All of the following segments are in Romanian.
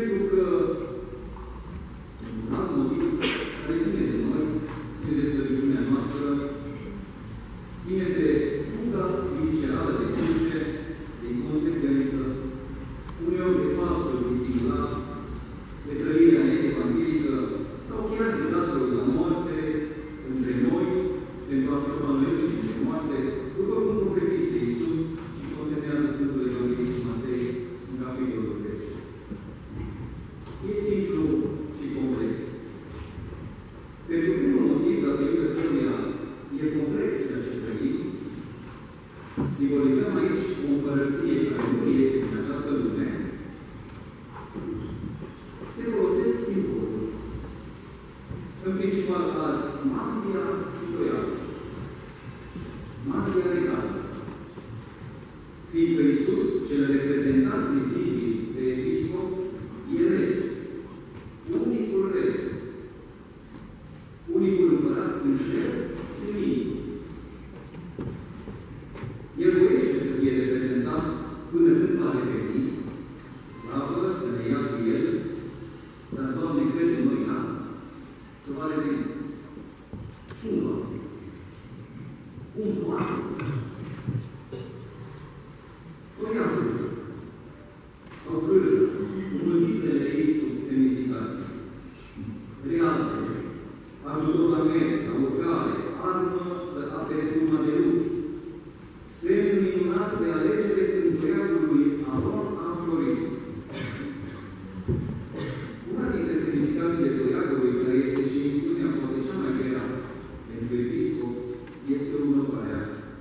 pentru că un alt motiv care ține de noi, ține de slăbiciunea noastră, ține de fuga viscerală de cruce, de inconsecvență, uneori de falsul disimulat, de trăirea evanghelică sau chiar de datul la moarte între noi, pentru a scăpa noi și de moarte, după cum profețise Iisus și consemnează Sfântul Evanghelist Matei în capitolul 10. E simplu și complex. Pentru primul motiv, datorită căruia e complex ceea ce trăim, simbolizăm aici o împărăție care nu este în această lume, se folosesc simboluri. În principal azi, mantia și toiagul. Mantia regală. Fiindcă Iisus, cel reprezentant vizibil de episcop, e rege. Unicul rege. Unicul împărat în cer și în inimă. El voiește să fie reprezentat până când va reveni, slavă să ne ia cu El, dar, Doamne, credem noi în asta, că va reveni. Cum va? Cum poate? Toiagul sau cârjă, multiplele ei sub semnificații. Reazele, ajutor la mers, la urcare, armă să apere urma de lume. Semn minunat de alegere când toiagul lui Aron a florit. Una dintre semnificațiile toiagului, care este și misiunea poate cea mai grea pentru episcop, este următoarea.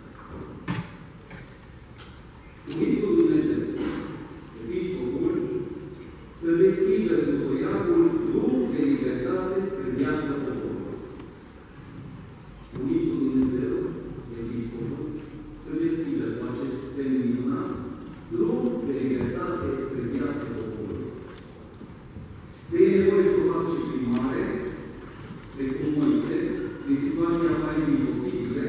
Cuvântul Dumnezeu, episcopul, să deschidă cu toiagul drum de libertate spre viața poporului. Cuvântul Dumnezeu, episcopul, să deschidă cu acest semn minunat drum de libertate spre viața poporului. De e nevoie să o fac și prin mare, precum Moise, din situații aparent imposibile,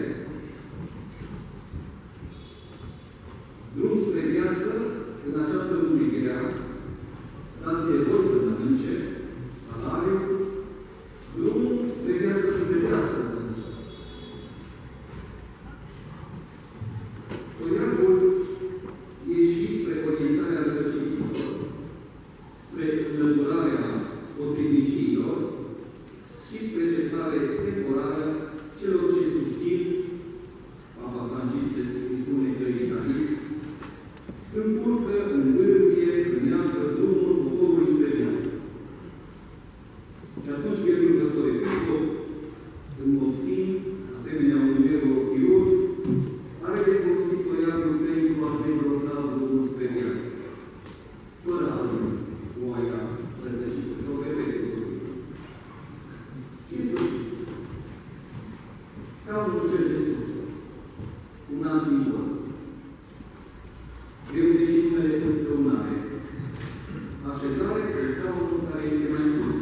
drum spre viață, în această lume grea, dați-le voi să mănânce, salariu, drum spre viață sufletească însă. Toiagul e și spre orientarea rătăciților, spre înlăturarea potrivnicilor și spre certare temporară celor ce susțin, Papa Francisc îi spune că e idealist, încurcă, îngârzie, frânează drumul poporului spre viață. Și atunci pierdul păstor episcop, în mod fin, asemenea unui neurochirurg, are de folosit toiagul pentru a debloca drumul spre viață. Fără altul, oaia, rătăcită sau repetul. Și în sfârșit, scaunul cel de sus, un alt simbol. Greu de și numele în scăunare. Așezare pe scaunul care este mai sus.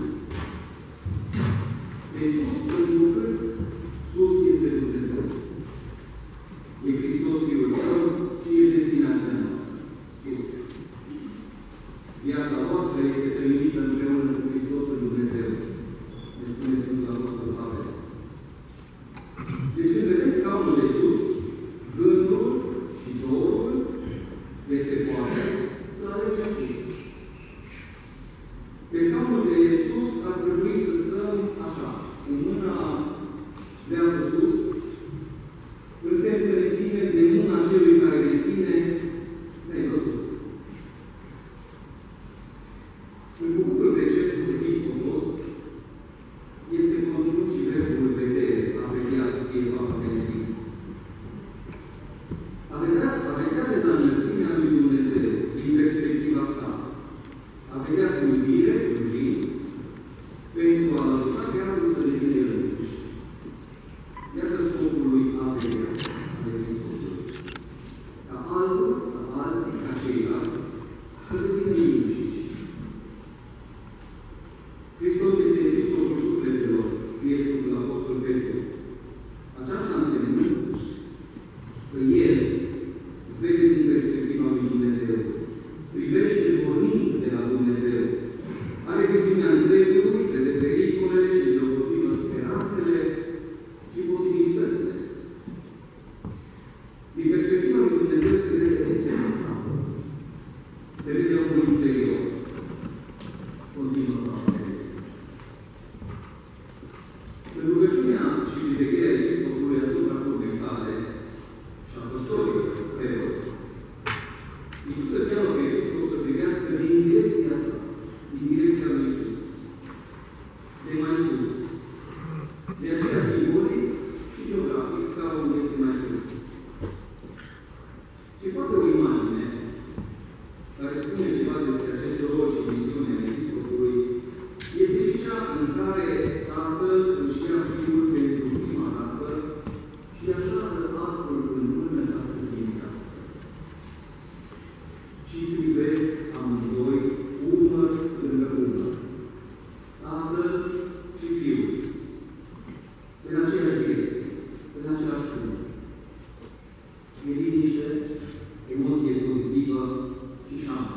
De sus, întrucât sus este Dumnezeu. E Hristos Fiul Său și e destinația noastră. Sus. Viața voastră este trăinită împreună cu Hristos în Dumnezeu. Ne spune Sfântul Apostol Pavel. Deci când vedem scaunul de sus, gândul și dorul de se poate să alegem sus. Pe scaunul de sus ar trebui să stăm așa, cu mâna dreaptă sus, în semn că ne ține de mâna celui care ne ține nevăzut. În cuvântul grecesc episcopos este cunoscut și verbul vedere, a vedea, scrie Papa Benedict. A vedea de la înălțimea lui Dumnezeu, din perspectiva sa, a vedea cu iubire, slujind, pentru a ajuta creatul să devină el însuși. Iată scopul lui a vedea, al episcopului. Ca altul, ca alții, ca ceilalți, să devină ei înșiși. Hristos este episcopul sufletelor, scrie Sfântul Apostol Petru. Aceasta înseamnă că El vede din perspectiva lui Dumnezeu, privește pornind de la Dumnezeu Are viziunea întregului, vede pericolele și deopotrivă speranțele și posibilitățile. Din perspectiva lui Dumnezeu se vede esența. Se vede omul interior. Continuă Pavel. În rugăciunea și vegherea episcopului asupra curmei sale și a păstorilor preoți, Iisus îl cheamă pe episcop să privească din direcția sa, din direcția lui Iisus, de mai sus. De aceea simbolic și geografic scaunul este mai sus. Și poate o imagine care spune ceva despre acest rol și misiune a episcopului este și cea în care Tatăl își ia Fiul pentru prima dată și așează arcul în mână ca să țintească. Și privesc amândoi umăr lângă umăr, Tatăl și Fiul, în aceeași direcție, în aceeași punct. E liniște, emoție pozitivă și șansă.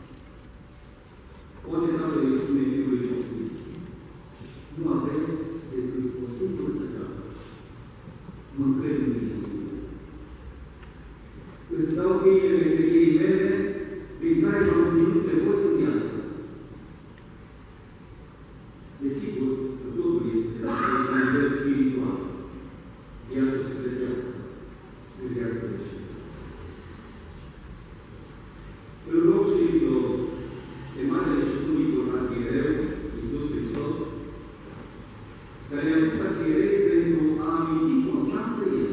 Poate Tatăl îi spune Fiului șoptit: nu avem decât o singură săgeată. Mă încred în tine. Îți dau cheile meseriei mele, prin care m-am ținut pe voi în viață. Desigur că totul este despre un nivel spiritual. Viața sufletească, spre viața veșnică. Îl rog și de marele și unicul arhiereu, Iisus Hristos, care ne-a pus arhierei pentru a aminti constant de El.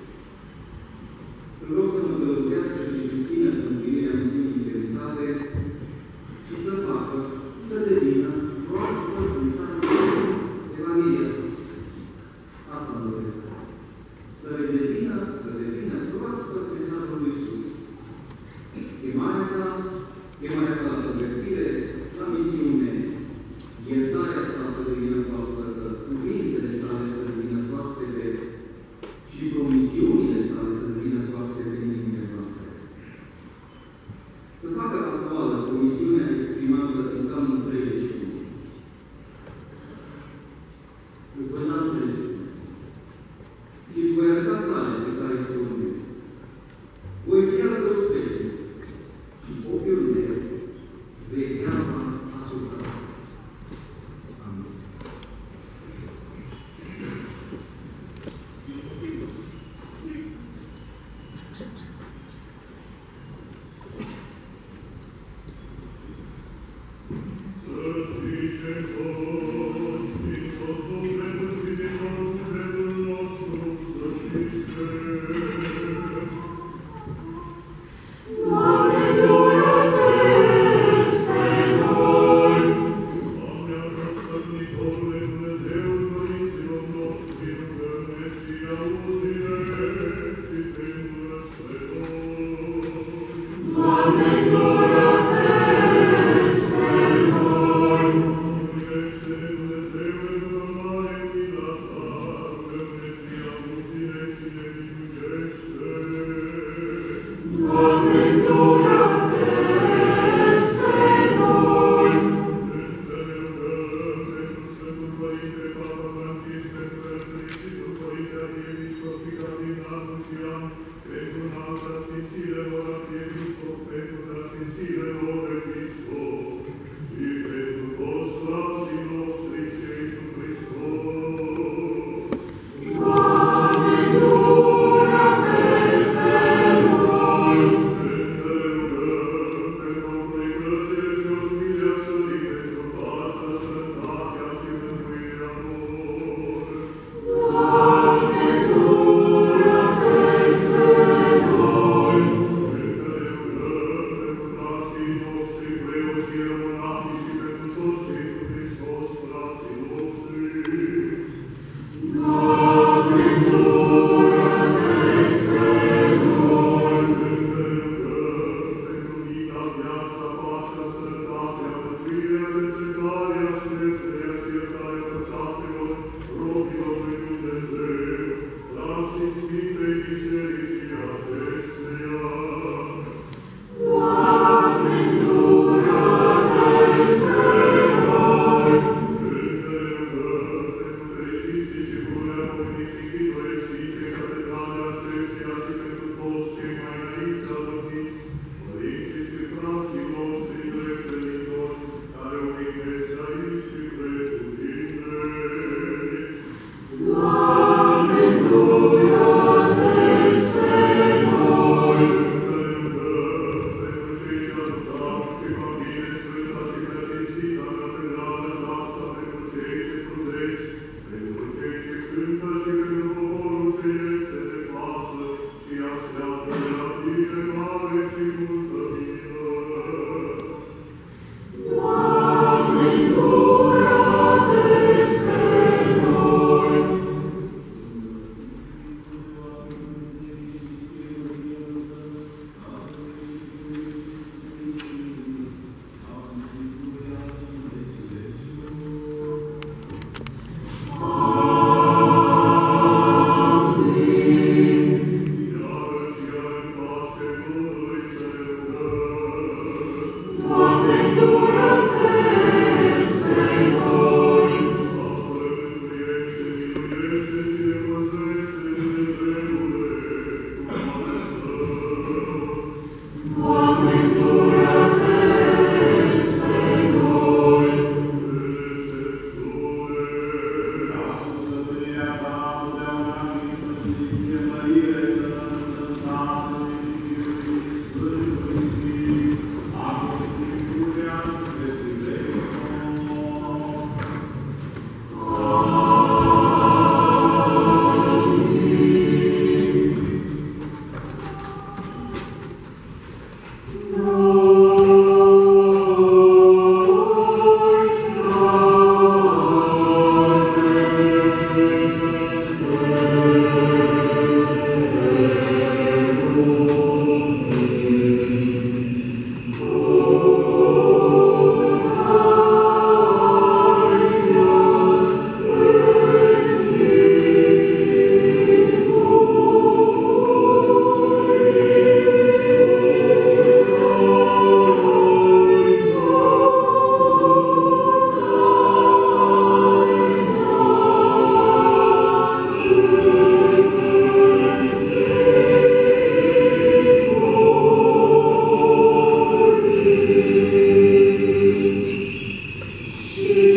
Îl rog să mă călăuzească și susțină în împlinirea misiunii încredințate și să facă, să devină proaspăt în satul Evanghelia sa. Asta mă doresc. Să devină proaspăt pe satul lui Iisus. Chemarea sa la convertire, la misiune, iertarea sa să devină proaspătă, cuvintele sale să devină proaspete și promisiunile sale să devină proaspete în inimile noastre. Să facă actuală promisiunea exprimată în Psalmul 31. Îți voi da înțelepciune și îți voi arăta calea pe care să o urmezi. Voi fi al tău sfetnic și ochiul meu vegheava asupra ta. Amin. Amen.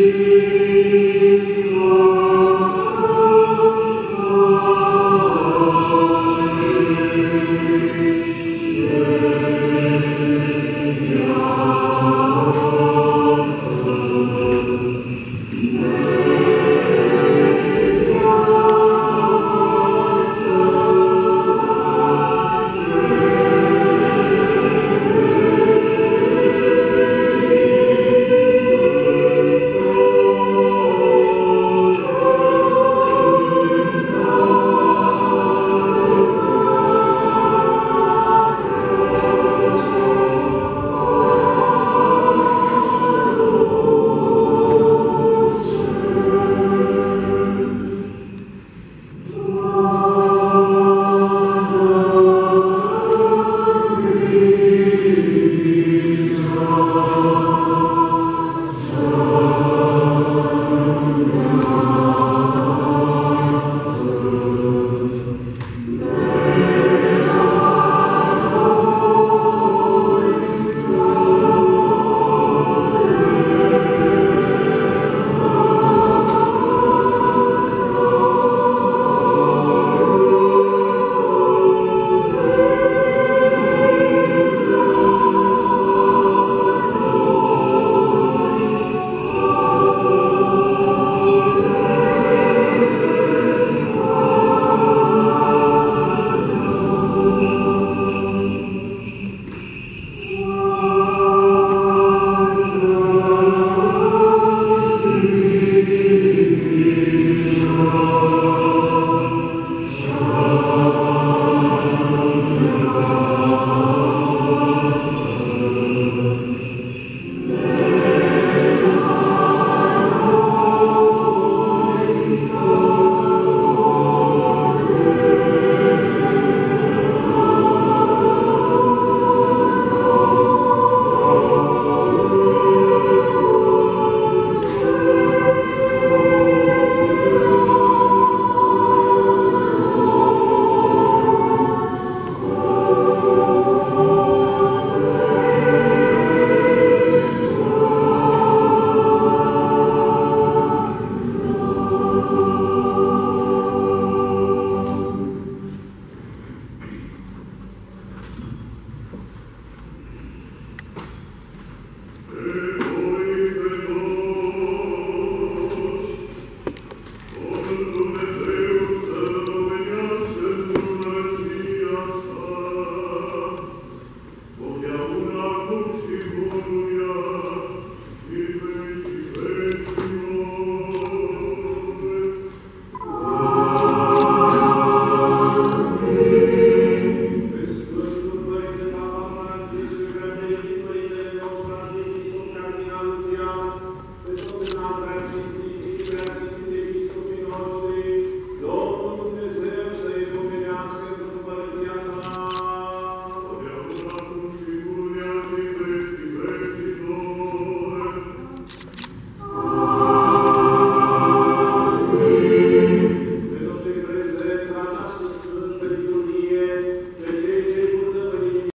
Dio